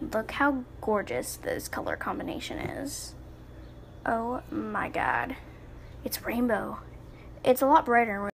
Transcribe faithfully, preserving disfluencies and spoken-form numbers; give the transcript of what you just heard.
Look how gorgeous this color combination is. Oh my god. It's rainbow. It's a lot brighter.